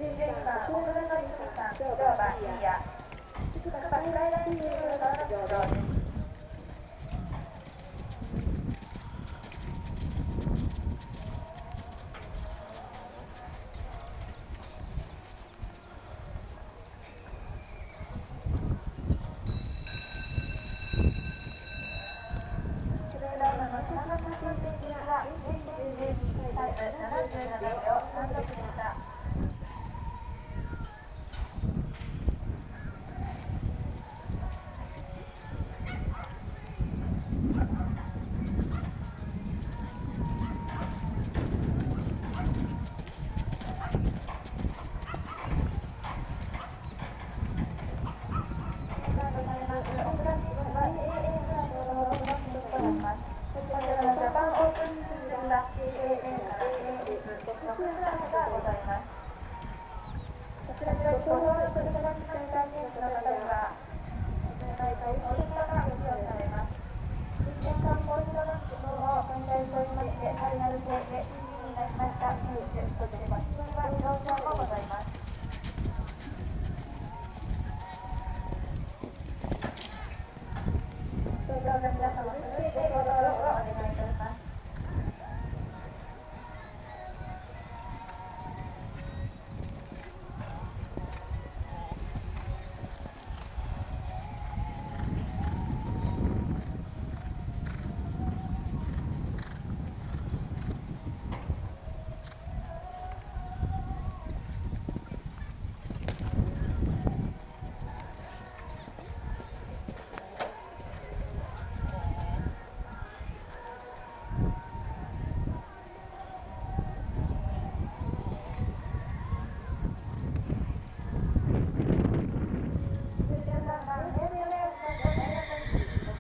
12番、奥田の泉さん、乗馬いいや。各馬スカイライン中からの出場です。ジャパンオープンシーズンは AAA から AS、6クラスが